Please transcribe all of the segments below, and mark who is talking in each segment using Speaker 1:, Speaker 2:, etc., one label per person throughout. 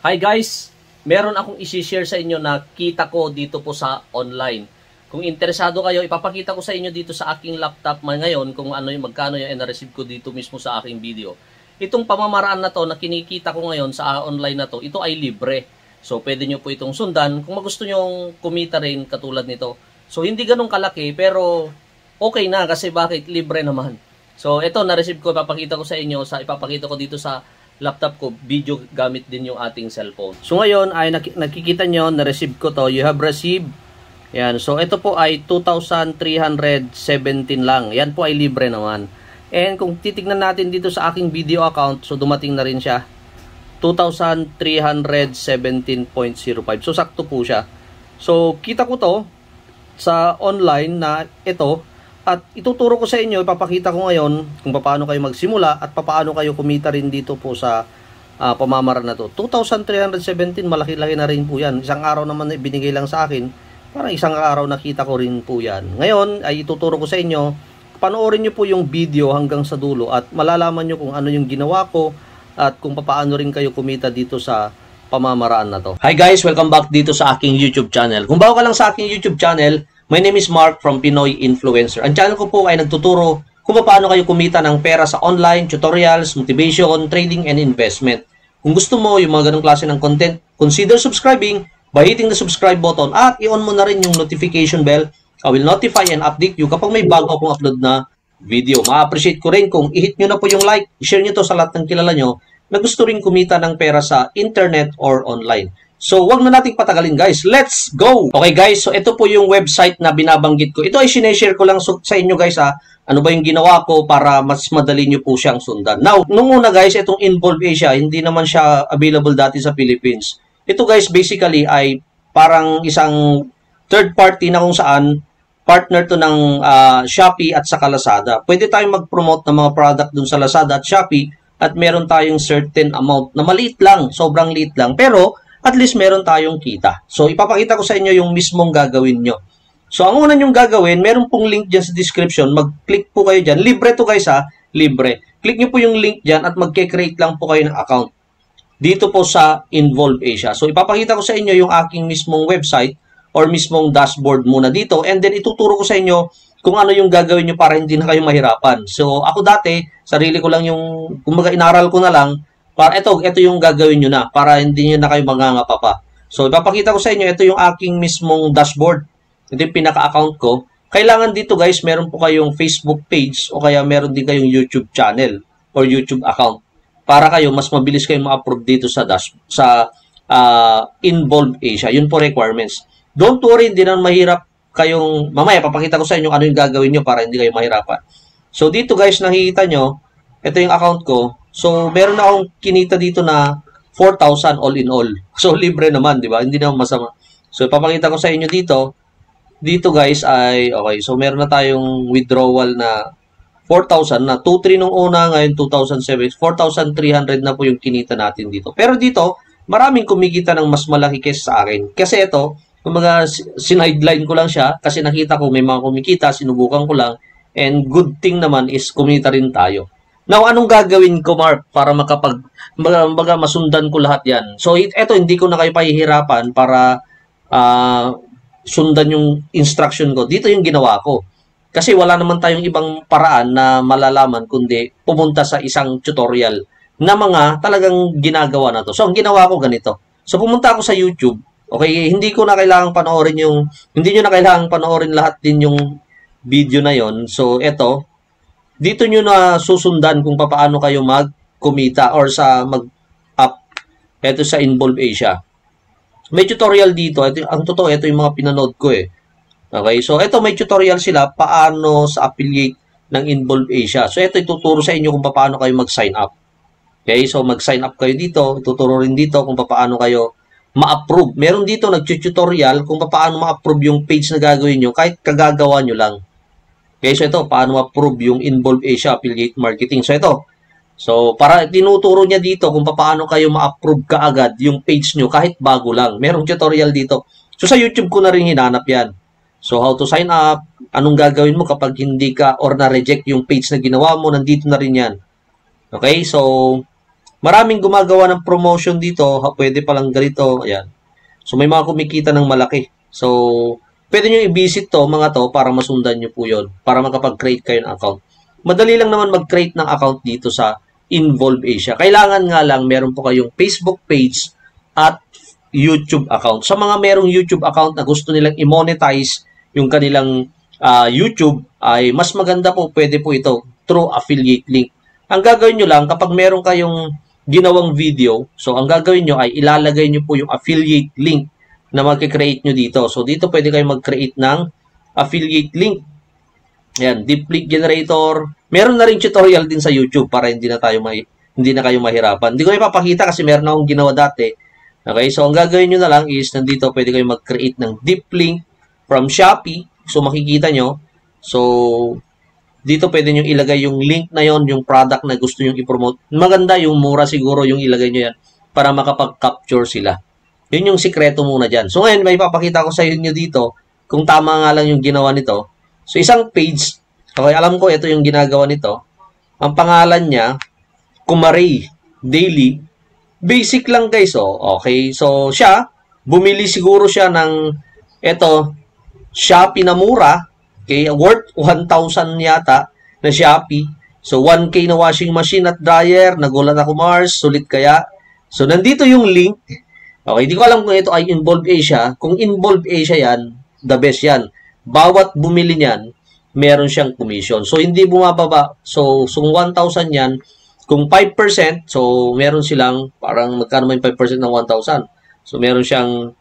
Speaker 1: Hi guys! Meron akong isi-share sa inyo na kita ko dito po sa online. Kung interesado kayo, ipapakita ko sa inyo dito sa aking laptop ngayon kung ano yung magkano yung na-receive ko dito mismo sa aking video. Itong pamamaraan na to na kinikita ko ngayon sa online na to, ito ay libre. So pwede nyo po itong sundan kung gusto nyo kumita rin katulad nito. So hindi ganun kalaki pero okay na kasi bakit? Libre naman. So ito na-receive ko, ipapakita ko sa inyo, ipapakita ko dito sa laptop ko, video gamit din yung ating cellphone. So ngayon ay nakikita nyo, na-receive ko to, you have received. Yan, so ito po ay 2,317 lang. Yan po ay libre naman. And kung titignan natin dito sa aking video account, so dumating na rin siya. 2,317.05. So sakto po siya. So kita ko to sa online na ito. At ituturo ko sa inyo, ipapakita ko ngayon kung paano kayo magsimula at paano kayo kumita rin dito po sa pamamaraan na to. 2,317, malaki-laki na rin po yan. Isang araw naman binigay lang sa akin, parang isang araw nakita ko rin po yan. Ngayon ay ituturo ko sa inyo, panoorin nyo po yung video hanggang sa dulo at malalaman nyo kung ano yung ginawa ko at kung paano rin kayo kumita dito sa pamamaraan na to. Hi guys, welcome back dito sa aking YouTube channel. Kung bago ka lang sa aking YouTube channel, my name is Mark from Pinoy Influencer. Ang channel ko po ay nagtuturo kung paano kayo kumita ng pera sa online, tutorials, motivation, trading, and investment. Kung gusto mo yung mga ganong klase ng content, consider subscribing by hitting the subscribe button at i-on mo na rin yung notification bell. I will notify and update you kapag may bago akong upload na video. Ma-appreciate ko rin kung i-hit nyo na po yung like, i-share nyo to sa lahat ng kilala nyo na gusto rin kumita ng pera sa internet or online. So, wag na nating patagalin guys. Let's go! Okay guys, so ito po yung website na binabanggit ko. Ito ay sineshare ko lang sa inyo guys ha. Ano ba yung ginawa ko para mas madali nyo po siyang sundan. Now, nung una guys, itong Involve Asia, hindi naman siya available dati sa Philippines. Ito guys, basically ay parang isang third party na kung saan partner to ng Shopee at saka Lazada. Pwede tayong mag-promote ng mga product dun sa Lazada at Shopee at meron tayong certain amount na maliit lang, sobrang liit lang. Pero, at least meron tayong kita. So, ipapakita ko sa inyo yung mismong gagawin nyo. So, ang una nyong gagawin, meron pong link dyan sa description. Mag-click po kayo dyan. Libre to guys ha. Libre. Click nyo po yung link dyan at mag-create lang po kayo ng account. Dito po sa Involve Asia. So, ipapakita ko sa inyo yung aking mismong website or mismong dashboard muna dito. And then, ituturo ko sa inyo kung ano yung gagawin nyo para hindi na kayo mahirapan. So, ako dati, sarili ko lang yung, kumbaga inaral ko na lang, para ito yung gagawin nyo na para hindi nyo na kayo mangangapa pa. So, ipapakita ko sa inyo, ito yung aking mismong dashboard. Ito yung pinaka-account ko. Kailangan dito guys, meron po kayong Facebook page o kaya meron din kayong YouTube channel or YouTube account para kayo mas mabilis kayong ma-approve dito sa Involve Asia. Yun po requirements. Don't worry, hindi na mahirap kayong, mamaya papakita ko sa inyo ano yung gagawin nyo para hindi kayo mahirapan. So, dito guys, nakikita nyo, ito yung account ko. So, meron na akong kinita dito na 4,000 all in all. So, libre naman, di ba? Hindi naman masama. So, ipapakita ko sa inyo dito. Dito, guys, ay, okay. So, meron na tayong withdrawal na 4,000 na 2,300 nung una, ngayon 2,007. 4,300 na po yung kinita natin dito. Pero dito, maraming kumikita ng mas malaki kesa sa akin. Kasi ito, kumbaga, sinideline ko lang siya kasi nakita ko may mga kumikita, sinubukan ko lang. And good thing naman is kumita rin tayo. Now, anong gagawin ko, Mark, para masundan ko lahat yan? So, ito, hindi ko na kayo pahihirapan para sundan yung instruction ko. Dito yung ginawa ko. Kasi wala naman tayong ibang paraan na malalaman kundi pumunta sa isang tutorial na mga talagang ginagawa na to. So, ang ginawa ko ganito. So, pumunta ako sa YouTube. Okay, hindi ko na kailangang panoorin hindi nyo na kailangang panoorin lahat din yung video na yon. So, ito, dito nyo na susundan kung paano kayo mag-kumita or sa mag-up. Ito sa Involve Asia. May tutorial dito. Ang totoo, ito yung mga pinanood ko eh. Okay, so ito may tutorial sila paano sa affiliate ng Involve Asia. So ito ituturo sa inyo kung paano kayo mag-sign up. Okay, so mag-sign up kayo dito. Ituturo rin dito kung paano kayo ma-approve. Meron dito nag-tutorial kung paano ma-approve yung page na gagawin nyo kahit kagagawa nyo lang. Okay, so ito, paano ma-approve yung Involve Asia Affiliate Marketing. So ito, para tinuturo niya dito kung paano kayo ma-approve kaagad yung page nyo kahit bago lang. Merong tutorial dito. So sa YouTube ko na rin hinanap yan. So how to sign up, anong gagawin mo kapag hindi ka or na-reject yung page na ginawa mo, nandito na rin yan. Okay, so Maraming gumagawa ng promotion dito, pwede palang ganito, ayan. So, may mga kumikita ng malaki. So, pwede nyo i-visit to, mga to, para masundan nyo po yun, para makapag-create kayo ng account. Madali lang naman mag-create ng account dito sa Involve Asia. Kailangan nga lang, meron po kayong Facebook page at YouTube account. Sa mga merong YouTube account na gusto nilang i-monetize yung kanilang YouTube, ay mas maganda po, pwede po ito through affiliate link. Ang gagawin nyo lang, kapag meron kayong ginawang video, so ang gagawin nyo ay ilalagay nyo po yung affiliate link na mag-create nyo dito. So dito pwede kayo mag-create ng affiliate link. Ayan, deep link generator. Meron na rin tutorial din sa YouTube para hindi na kayo mahirapan. Hindi ko ipapakita kasi meron akong ginawa dati. Okay, so ang gagawin nyo na lang is nandito pwede kayo mag-create ng deep link from Shopee. So makikita nyo. So dito pwede nyo ilagay yung link na yon, yung product na gusto nyo i-promote. Maganda yung mura siguro yung ilagay nyo yan para makapag-capture sila. Yun yung sikreto muna dyan. So ngayon, may papakita ko sa inyo dito kung tama nga lang yung ginawa nito. So isang page, okay, alam ko ito yung ginagawa nito. Ang pangalan niya, Kumaray Daily. Basic lang guys, oh. Okay, so siya, bumili siguro siya ng ito, Shopee na mura. Okay, worth 1,000 yata na Shopee. So, 1K na washing machine at dryer. Nagulat ako, Mars. Sulit kaya. So, nandito yung link. Okay, di ko alam kung ito ay Involve Asia. Kung Involve Asia yan, the best yan. Bawat bumili niyan, meron siyang commission. So, hindi bumababa. So 1,000 yan. Kung 5%, so, meron silang, parang magkano may 5% ng 1,000. So, meron siyang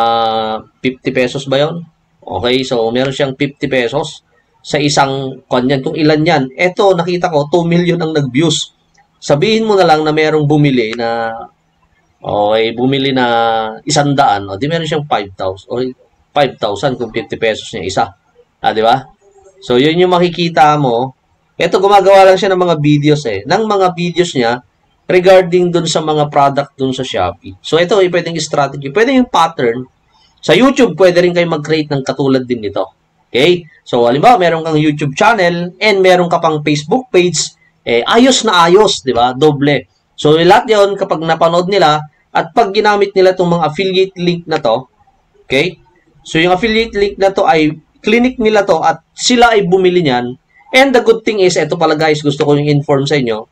Speaker 1: 50 pesos ba yun? Okay, so meron siyang 50 pesos sa isang kanyan. Kung ilan yan, eto nakita ko 2 million ang nag-views. Sabihin mo na lang na merong bumili na bumili na 100, o di meron siyang 5,000. O 5,000 kung 50 pesos niya isa. Di ba? So yun yung makikita mo. Eto gumagawa lang siya ng mga videos ng mga videos niya regarding dun sa mga product dun sa Shopee. So ito ay pwedeng strategy, pwede yung pattern. Sa YouTube, pwede rin kayo mag-create ng katulad din nito. Okay? So, halimbawa, meron kang YouTube channel and meron ka pang Facebook page, ayos na ayos, di ba? Doble. So, lahat yun, kapag napanood nila, at pag ginamit nila itong mga affiliate link na to, okay? So, yung affiliate link na to ay clinic nila to at sila ay bumili niyan. And the good thing is, eto pala guys, gusto ko yung inform sa inyo,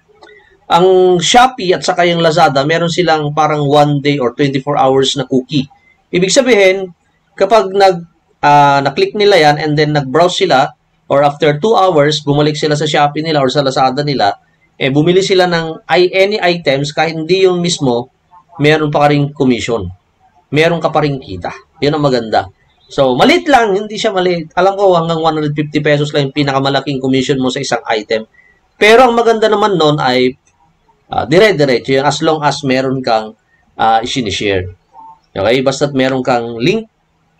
Speaker 1: ang Shopee at saka yung Lazada, meron silang parang 1 day or 24 hours na cookie. Ibig sabihin, kapag na-click nila yan and then nag-browse sila or after 2 hours, bumalik sila sa Shopee nila or sa Lazada nila, bumili sila ng any items, kahit hindi yung mismo, meron pa rin commission. Meron ka pa rin kita. Yun ang maganda. So, maliit lang, hindi siya maliit. Alam ko, hanggang 150 pesos lang yung pinakamalaking commission mo sa isang item. Pero ang maganda naman nun ay dire-diretso yun as long as meron kang isinishare. Okay, basta't meron kang link.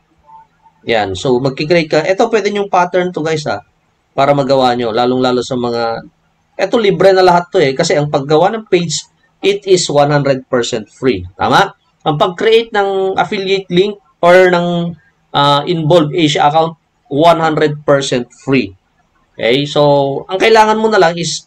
Speaker 1: Yan, so magkikreate ka. Ito pwede yung pattern to guys para magawa nyo, lalong-lalo sa mga, ito libre na lahat to kasi ang paggawa ng page, it is 100% free. Tama? Ang pag-create ng affiliate link or ng Involve Asia account, 100% free. Okay, so ang kailangan mo na lang is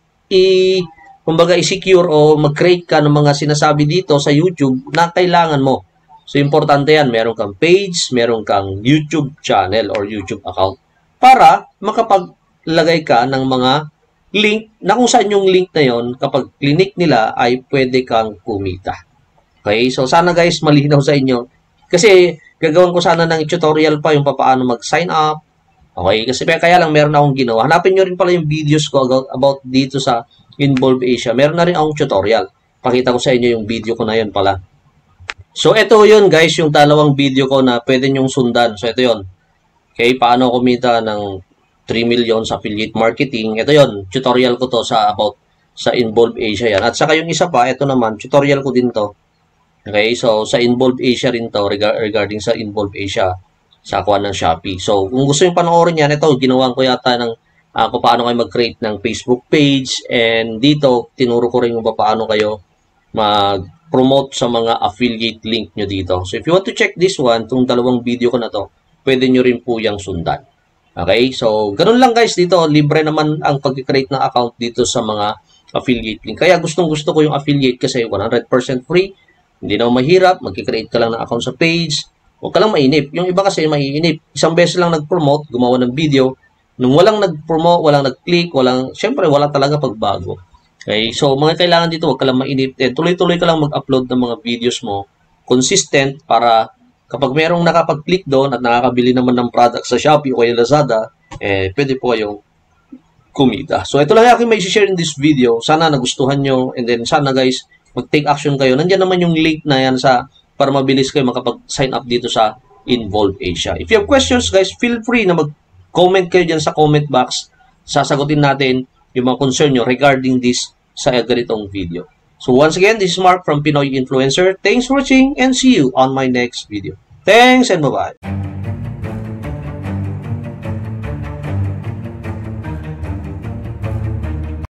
Speaker 1: kumbaga i-secure o mag-create ka ng mga sinasabi dito sa YouTube na kailangan mo. So, importante yan. Meron kang page, meron kang YouTube channel or YouTube account para makapaglagay ka ng mga link na kung saan yung link na yon kapag clinic nila ay pwede kang kumita. Okay? So, sana guys, malinaw sa inyo. Kasi, gagawin ko sana ng tutorial pa yung paano mag-sign up. Okay? Kasi kaya lang meron akong ginawa. Hanapin nyo rin pala yung videos ko about dito sa Involve Asia. Meron na rin akong tutorial. Pakita ko sa inyo yung video ko na yun pala. So, ito yun guys, yung dalawang video ko na pwede nyong sundan. So, ito yun. Okay, paano kumita ng 3 million sa affiliate marketing. Ito yun, tutorial ko to sa Involve Asia yan. At saka yung isa pa, ito naman, tutorial ko din to. Okay, so sa Involve Asia rin to, regarding sa Involve Asia, sa kuha ng Shopee. So, kung gusto yung panoorin yan, ito, ginawan ko yata ng kung paano kayo mag-create ng Facebook page. And dito, tinuro ko rin kung paano kayo mag-promote sa mga affiliate link nyo dito. So, if you want to check this one, itong dalawang video ko na to, pwede nyo rin po yung sundan. Okay? So, ganun lang guys dito. Libre naman ang pag-create ng account dito sa mga affiliate link. Kaya gustong-gusto ko yung affiliate kasi 100% free, hindi na mahirap, magkikreate ka lang ng account sa page, huwag ka lang mainip. Yung iba kasi maiinip. Isang beses lang nag-promote, gumawa ng video, nung walang nag-promote, walang nag-click, syempre wala talaga pagbago. Okay, so mga kailangan dito, huwag ka lang mainip. Tuloy-tuloy ka lang mag-upload ng mga videos mo, consistent, para kapag merong nakapag-click doon at nakakabili naman ng product sa Shopee o kaya Lazada, pwede po kayong kumita. So, ito lang aking may share in this video. Sana nagustuhan nyo. And then, sana guys, mag-take action kayo. Nandiyan naman yung link na yan para mabilis kayo makapag-sign up dito sa Involve Asia. If you have questions, guys, feel free na mag-comment kayo dyan sa comment box. Sasagutin natin yung mga concern nyo regarding this sa ganitong video. So, once again, this is Mark from Pinoy Influencer. Thanks for watching and see you on my next video. Thanks and bye-bye.